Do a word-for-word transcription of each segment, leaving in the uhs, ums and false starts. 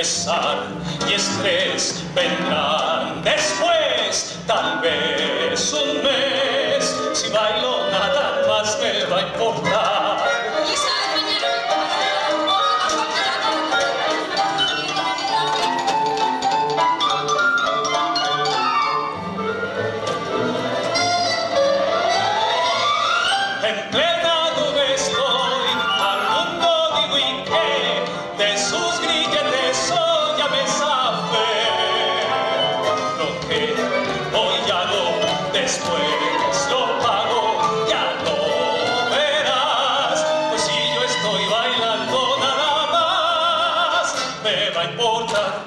pesar y estrés vendrán después, tal vez un mes. Si bailo nada más me va a importar. En plena nube estoy, al mundo digo y qué, de sus grilletes hoy ya me sabe. Lo que hoy ya no, después lo pago, ya no verás. Pues si yo estoy bailando nada más, me va a importar.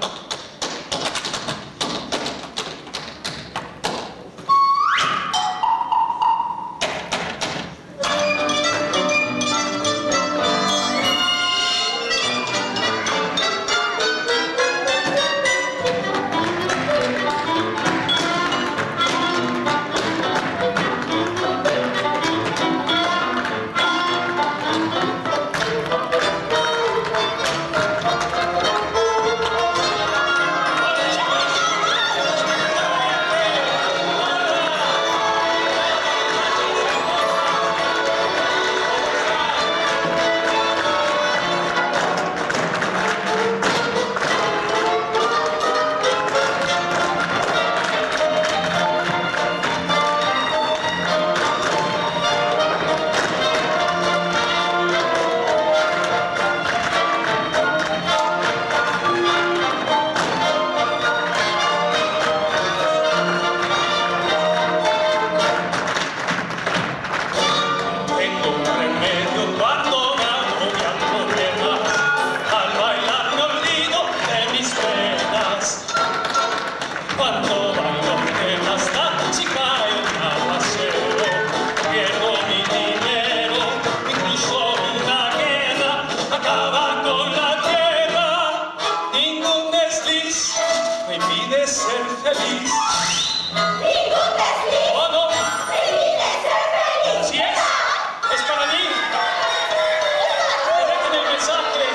Cuando bailo temas da, si cae un aguacero, pierdo mi dinero, incluso una guerra acaba con la tierra. Ningún desliz me impide ser feliz. Ningún desliz ¿Oh, no? me impide ser feliz. ¿Sí es? ¿Es para mí? Dejen el mensaje.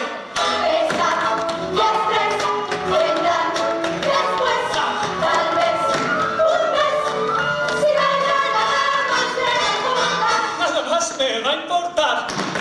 Me va a importar.